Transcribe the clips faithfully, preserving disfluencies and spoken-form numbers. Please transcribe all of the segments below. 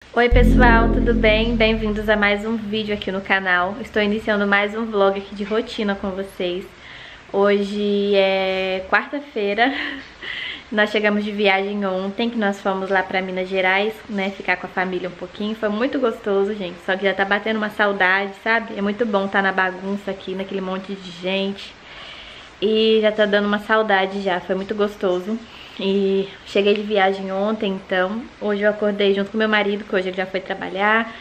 Oi pessoal, tudo bem? Bem-vindos a mais um vídeo aqui no canal. Estou iniciando mais um vlog aqui de rotina com vocês. Hoje é quarta-feira. Nós chegamos de viagem ontem, que nós fomos lá pra Minas Gerais, né, ficar com a família um pouquinho. Foi muito gostoso, gente, só que já tá batendo uma saudade, sabe? É muito bom estar na bagunça aqui, naquele monte de gente. E já tá dando uma saudade já, foi muito gostoso. E cheguei de viagem ontem, então hoje eu acordei junto com meu marido, que hoje ele já foi trabalhar.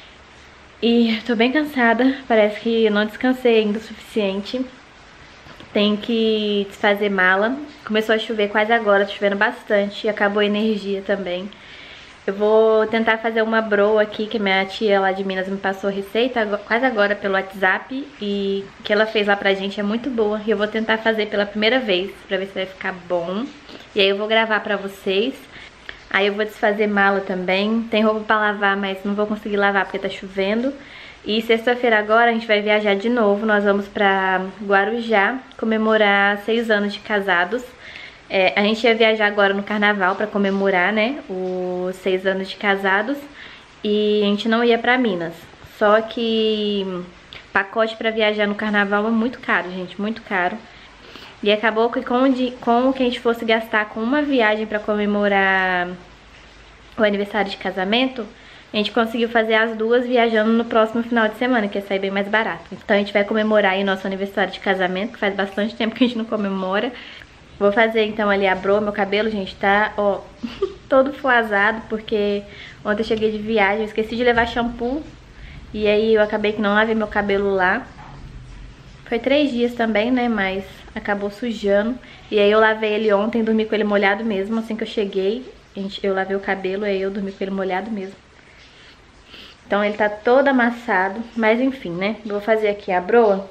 E tô bem cansada, parece que eu não descansei ainda o suficiente. Tem que desfazer mala. Começou a chover quase agora, tá chovendo bastante e acabou a energia também. Eu vou tentar fazer uma broa aqui, que minha tia lá de Minas me passou a receita quase agora pelo WhatsApp. E o que ela fez lá pra gente é muito boa. E eu vou tentar fazer pela primeira vez, pra ver se vai ficar bom. E aí eu vou gravar pra vocês. Aí eu vou desfazer mala também. Tem roupa pra lavar, mas não vou conseguir lavar porque tá chovendo. E sexta-feira agora a gente vai viajar de novo. Nós vamos pra Guarujá comemorar seis anos de casados. É, a gente ia viajar agora no carnaval pra comemorar, né, os seis anos de casados. E a gente não ia pra Minas. Só que pacote pra viajar no carnaval é muito caro, gente, muito caro. E acabou que com o, de, com o que a gente fosse gastar com uma viagem pra comemorar o aniversário de casamento, a gente conseguiu fazer as duas viajando no próximo final de semana, que ia sair bem mais barato. Então a gente vai comemorar aí nosso aniversário de casamento, que faz bastante tempo que a gente não comemora. Vou fazer então ali a broa. Meu cabelo, gente, tá, ó, todo fuazado, porque ontem eu cheguei de viagem, eu esqueci de levar shampoo. E aí eu acabei que não lavei meu cabelo lá. Foi três dias também, né, mas acabou sujando. E aí eu lavei ele ontem, dormi com ele molhado mesmo, assim que eu cheguei. Eu lavei o cabelo e aí eu dormi com ele molhado mesmo. Então ele tá todo amassado, mas enfim, né, vou fazer aqui a broa.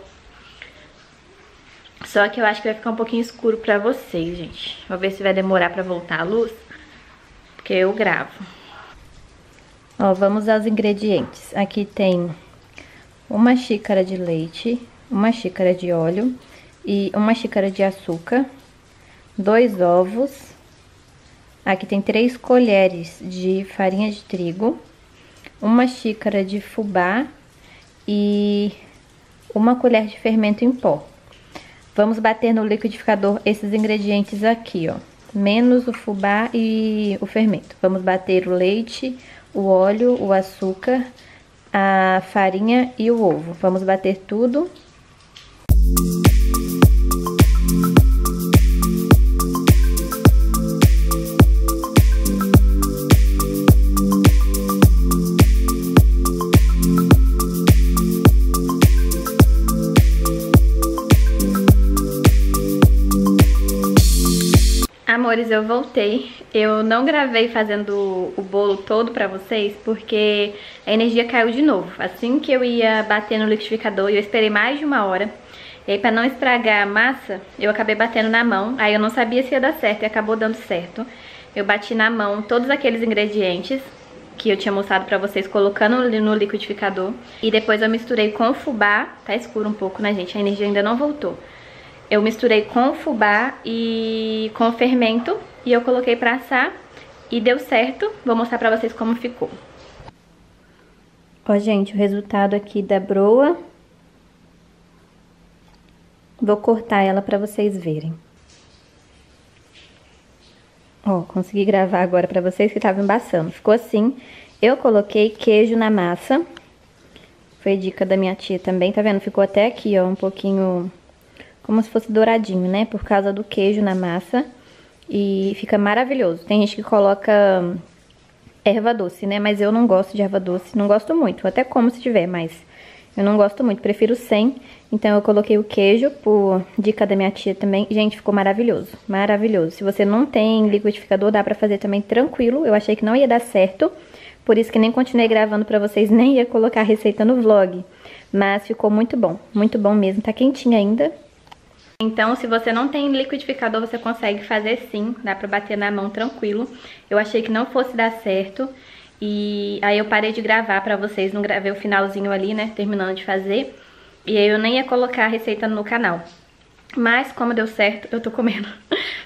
Só que eu acho que vai ficar um pouquinho escuro pra vocês, gente. Vou ver se vai demorar pra voltar a luz, porque eu gravo. Ó, vamos aos ingredientes. Aqui tem uma xícara de leite, uma xícara de óleo e uma xícara de açúcar, dois ovos. Aqui tem três colheres de farinha de trigo, uma xícara de fubá e uma colher de fermento em pó. Vamos bater no liquidificador esses ingredientes aqui, ó, menos o fubá e o fermento. Vamos bater o leite, o óleo, o açúcar, a farinha e o ovo. Vamos bater tudo. Amores, eu voltei. Eu não gravei fazendo o bolo todo pra vocês porque a energia caiu de novo. Assim que eu ia bater no liquidificador, eu esperei mais de uma hora. E aí, pra não estragar a massa, eu acabei batendo na mão. Aí eu não sabia se ia dar certo e acabou dando certo. Eu bati na mão todos aqueles ingredientes que eu tinha mostrado pra vocês, colocando no liquidificador. E depois eu misturei com o fubá. Tá escuro um pouco, né, gente? A energia ainda não voltou. Eu misturei com o fubá e com o fermento e eu coloquei pra assar e deu certo. Vou mostrar pra vocês como ficou. Ó, gente, o resultado aqui da broa. Vou cortar ela pra vocês verem. Ó, consegui gravar agora pra vocês que tava embaçando. Ficou assim. Eu coloquei queijo na massa. Foi dica da minha tia também, tá vendo? Ficou até aqui, ó, um pouquinho como se fosse douradinho, né? Por causa do queijo na massa. E fica maravilhoso. Tem gente que coloca erva doce, né? Mas eu não gosto de erva doce. Não gosto muito. Eu até como se tiver, mas eu não gosto muito. Prefiro sem. Então eu coloquei o queijo por dica da minha tia também. Gente, ficou maravilhoso. Maravilhoso. Se você não tem liquidificador, dá pra fazer também tranquilo. Eu achei que não ia dar certo. Por isso que nem continuei gravando pra vocês. Nem ia colocar a receita no vlog. Mas ficou muito bom. Muito bom mesmo. Tá quentinho ainda. Então, se você não tem liquidificador, você consegue fazer sim, dá pra bater na mão tranquilo. Eu achei que não fosse dar certo e aí eu parei de gravar pra vocês, não gravei o finalzinho ali, né, terminando de fazer. E aí eu nem ia colocar a receita no canal. Mas como deu certo, eu tô comendo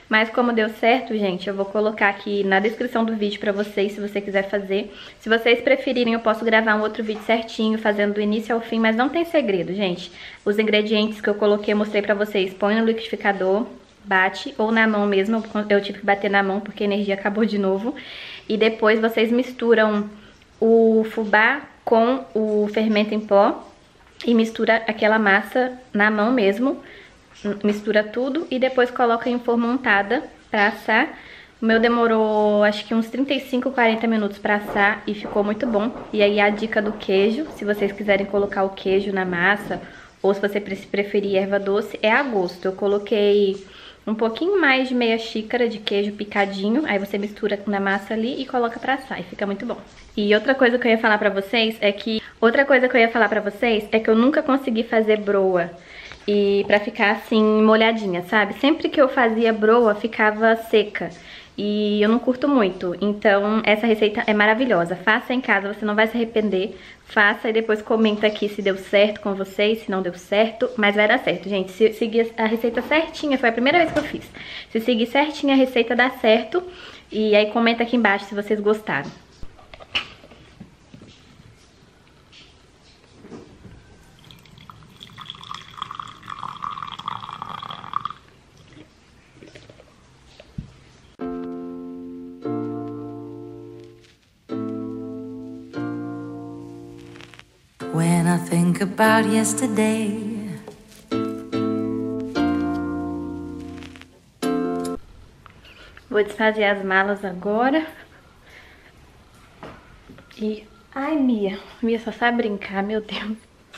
Mas como deu certo, gente, eu vou colocar aqui na descrição do vídeo pra vocês, se você quiser fazer. Se vocês preferirem, eu posso gravar um outro vídeo certinho, fazendo do início ao fim, mas não tem segredo, gente. Os ingredientes que eu coloquei, eu mostrei pra vocês. Põe no liquidificador, bate, ou na mão mesmo, eu tive que bater na mão porque a energia acabou de novo. E depois vocês misturam o fubá com o fermento em pó e mistura aquela massa na mão mesmo. Mistura tudo e depois coloca em forma untada pra assar. O meu demorou acho que uns trinta e cinco, quarenta minutos pra assar e ficou muito bom. E aí a dica do queijo, se vocês quiserem colocar o queijo na massa ou se você preferir erva doce, é a gosto. Eu coloquei um pouquinho mais de meia xícara de queijo picadinho, aí você mistura na massa ali e coloca pra assar e fica muito bom. E outra coisa que eu ia falar pra vocês é que... Outra coisa que eu ia falar pra vocês é que eu nunca consegui fazer broa e pra ficar assim molhadinha, sabe? Sempre que eu fazia broa ficava seca e eu não curto muito. Então essa receita é maravilhosa. Faça em casa, você não vai se arrepender. Faça e depois comenta aqui se deu certo com vocês, se não deu certo. Mas vai dar certo, gente. Se seguir a receita certinha, foi a primeira vez que eu fiz. Se seguir certinha a receita dá certo. E aí comenta aqui embaixo se vocês gostaram. When I think about yesterday, vou desfazer as malas agora. E... Ai, Mia. Mia só sabe brincar, meu Deus.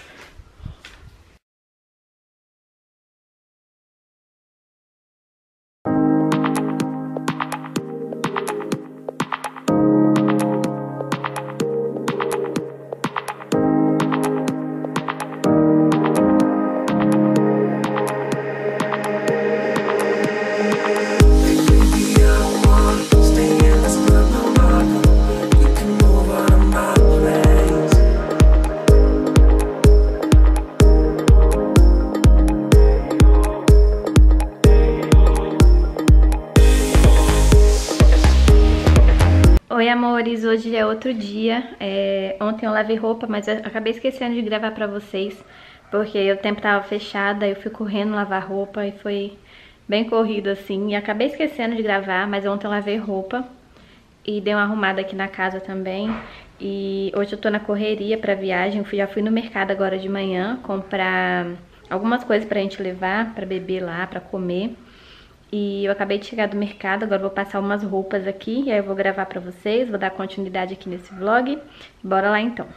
Oi, amores, hoje é outro dia. É, ontem eu lavei roupa, mas eu acabei esquecendo de gravar pra vocês, porque o tempo tava fechado, aí eu fui correndo lavar roupa e foi bem corrido assim. E acabei esquecendo de gravar, mas ontem eu lavei roupa e dei uma arrumada aqui na casa também. E hoje eu tô na correria pra viagem, eu já fui no mercado agora de manhã comprar algumas coisas pra gente levar, pra beber lá, pra comer. E eu acabei de chegar do mercado, agora vou passar umas roupas aqui e aí eu vou gravar pra vocês, vou dar continuidade aqui nesse vlog. Bora lá então.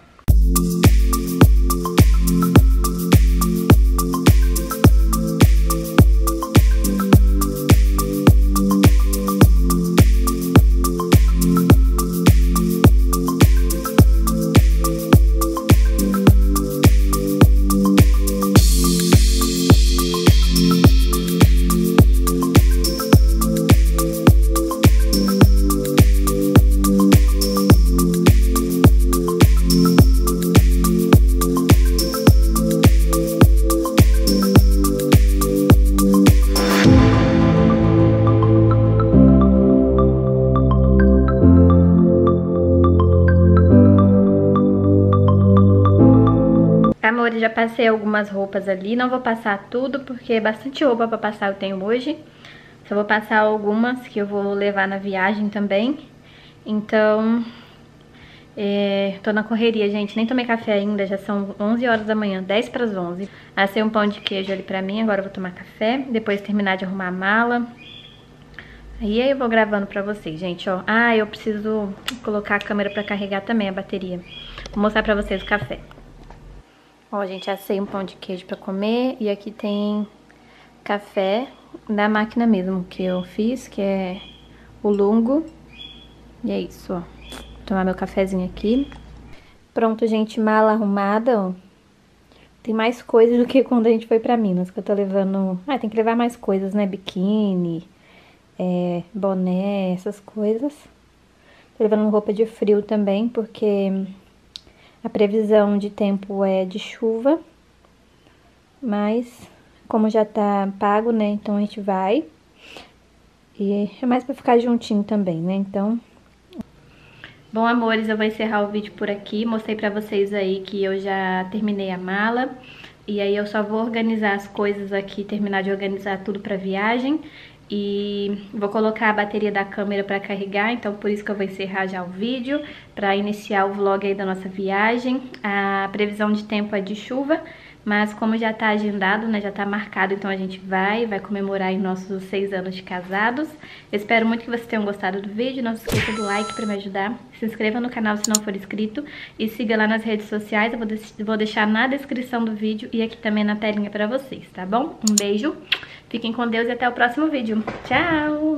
Amores, já passei algumas roupas ali, não vou passar tudo porque bastante roupa pra passar eu tenho hoje. Só vou passar algumas que eu vou levar na viagem também. Então, é, tô na correria, gente, nem tomei café ainda, já são onze horas da manhã, dez para as onze. Assei um pão de queijo ali pra mim, agora eu vou tomar café, depois terminar de arrumar a mala. E aí eu vou gravando pra vocês, gente, ó. Ah, eu preciso colocar a câmera pra carregar também, a bateria. Vou mostrar pra vocês o café. Ó, gente, assei um pão de queijo pra comer e aqui tem café da máquina mesmo que eu fiz, que é o Lungo. E é isso, ó. Vou tomar meu cafezinho aqui. Pronto, gente, mala arrumada, ó. Tem mais coisas do que quando a gente foi pra Minas, que eu tô levando... Ah, tem que levar mais coisas, né? Biquíni, é, boné, essas coisas. Tô levando roupa de frio também, porque... a previsão de tempo é de chuva, mas como já tá pago, né, então a gente vai. E é mais pra ficar juntinho também, né? Então... Bom, amores, eu vou encerrar o vídeo por aqui. Mostrei pra vocês aí que eu já terminei a mala. E aí eu só vou organizar as coisas aqui, terminar de organizar tudo pra viagem. E vou colocar a bateria da câmera pra carregar, então por isso que eu vou encerrar já o vídeo, pra iniciar o vlog aí da nossa viagem. A previsão de tempo é de chuva, mas como já tá agendado, né, já tá marcado, então a gente vai, vai comemorar aí nossos seis anos de casados. Eu espero muito que vocês tenham gostado do vídeo, não se esqueça do like pra me ajudar, se inscreva no canal se não for inscrito e siga lá nas redes sociais, eu vou, de vou deixar na descrição do vídeo e aqui também na telinha pra vocês, tá bom? Um beijo, fiquem com Deus e até o próximo vídeo. Tchau!